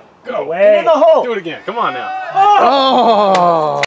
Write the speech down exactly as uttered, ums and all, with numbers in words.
Go. Away. Get in the hole. Do it again. Come on now. Oh!